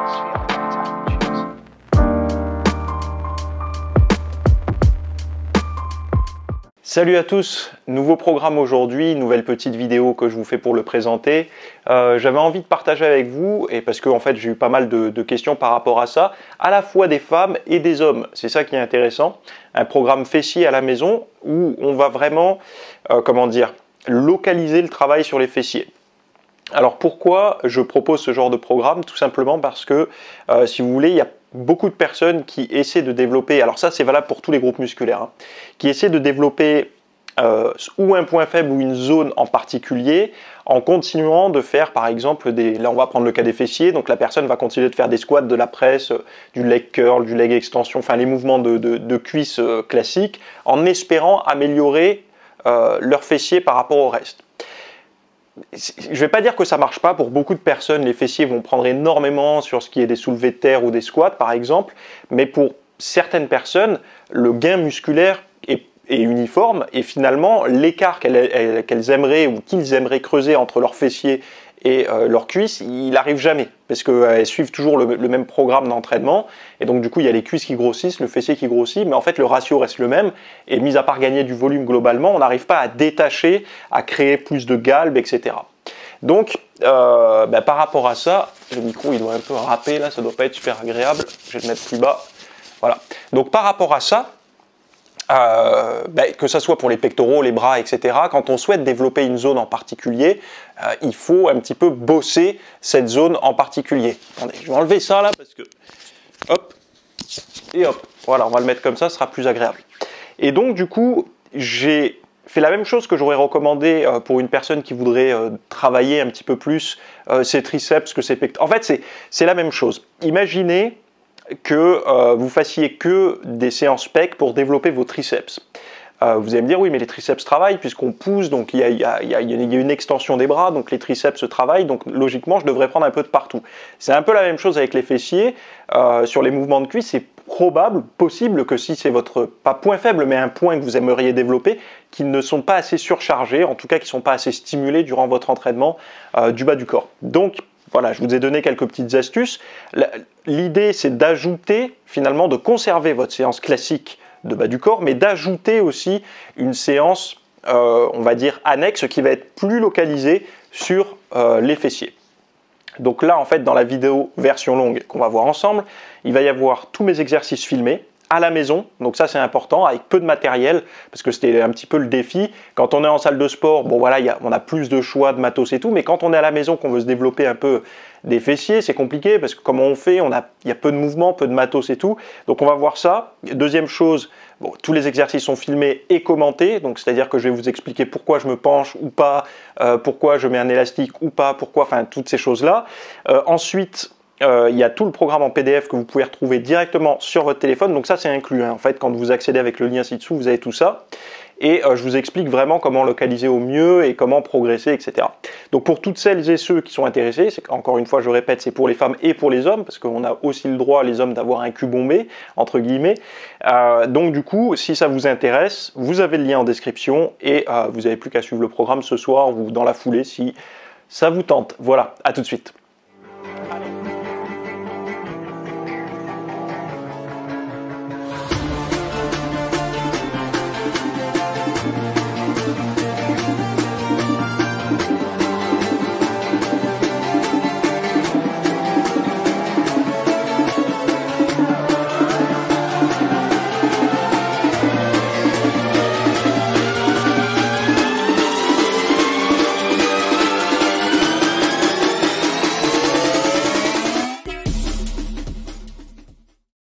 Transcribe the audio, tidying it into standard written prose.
Salut à tous, nouveau programme aujourd'hui, nouvelle petite vidéo que je vous fais pour le présenter. J'avais envie de partager avec vous, et parce que en fait j'ai eu pas mal de questions par rapport à ça, à la fois des femmes et des hommes, c'est ça qui est intéressant. Un programme fessier à la maison où on va vraiment, localiser le travail sur les fessiers. Alors pourquoi je propose ce genre de programme? Tout simplement parce que, si vous voulez, il y a beaucoup de personnes qui essaient de développer, alors ça c'est valable pour tous les groupes musculaires, hein, qui essaient de développer ou un point faible ou une zone en particulier en continuant de faire par exemple là on va prendre le cas des fessiers, donc la personne va continuer de faire des squats, de la presse, du leg curl, du leg extension, enfin les mouvements de cuisses classiques, en espérant améliorer leur fessier par rapport au reste. Je ne vais pas dire que ça ne marche pas, pour beaucoup de personnes les fessiers vont prendre énormément sur ce qui est des soulevés de terre ou des squats par exemple, mais pour certaines personnes le gain musculaire est uniforme et finalement l'écart qu'elles aimeraient ou qu'ils aimeraient creuser entre leurs fessiers et leurs cuisses, il n'arrive jamais parce qu'elles suivent toujours le même programme d'entraînement et donc du coup il y a les cuisses qui grossissent, le fessier qui grossit, mais en fait le ratio reste le même et mis à part gagner du volume globalement, on n'arrive pas à détacher, à créer plus de galbe, etc. Donc par rapport à ça, le micro il doit un peu râper là, ça doit pas être super agréable, je vais le mettre plus bas, voilà. Donc par rapport à ça, que ce soit pour les pectoraux, les bras, etc., quand on souhaite développer une zone en particulier, il faut un petit peu bosser cette zone en particulier. Attendez, je vais enlever ça là parce que, hop, et hop, voilà, on va le mettre comme ça, ce sera plus agréable. Et donc du coup, j'ai fait la même chose que j'aurais recommandé pour une personne qui voudrait travailler un petit peu plus ses triceps que ses pectoraux. En fait, c'est la même chose. Imaginez que vous fassiez que des séances pec pour développer vos triceps. Vous allez me dire, oui, mais les triceps travaillent puisqu'on pousse, donc il y a une extension des bras, donc les triceps travaillent, donc logiquement, je devrais prendre un peu de partout. C'est un peu la même chose avec les fessiers. Sur les mouvements de cuisse, c'est probable, possible que si c'est votre, pas point faible, mais un point que vous aimeriez développer, qu'ils ne sont pas assez surchargés, en tout cas qu'ils ne sont pas assez stimulés durant votre entraînement du bas du corps. Donc, voilà, je vous ai donné quelques petites astuces. L'idée, c'est d'ajouter, finalement, de conserver votre séance classique de bas du corps, mais d'ajouter aussi une séance, on va dire, annexe, qui va être plus localisée sur les fessiers. Donc là, en fait, dans la vidéo version longue qu'on va voir ensemble, il va y avoir tous mes exercices filmés à la maison, donc ça c'est important, avec peu de matériel, parce que c'était un petit peu le défi. Quand on est en salle de sport, bon voilà, on a plus de choix de matos et tout, mais quand on est à la maison, qu'on veut se développer un peu des fessiers, c'est compliqué, parce que comment on fait, il y a peu de mouvements, peu de matos et tout, donc on va voir ça. Deuxième chose, bon, tous les exercices sont filmés et commentés, donc c'est-à-dire que je vais vous expliquer pourquoi je me penche ou pas, pourquoi je mets un élastique ou pas, pourquoi, enfin toutes ces choses-là. Ensuite, il y a tout le programme en PDF que vous pouvez retrouver directement sur votre téléphone, donc ça c'est inclus, hein. En fait quand vous accédez avec le lien ci-dessous, vous avez tout ça, et je vous explique vraiment comment localiser au mieux et comment progresser, etc. Donc pour toutes celles et ceux qui sont intéressés, encore une fois je répète, c'est pour les femmes et pour les hommes, parce qu'on a aussi le droit, les hommes, d'avoir un cul bombé, entre guillemets. Donc du coup, si ça vous intéresse, vous avez le lien en description, et vous n'avez plus qu'à suivre le programme ce soir ou dans la foulée si ça vous tente. Voilà, à tout de suite. Allez.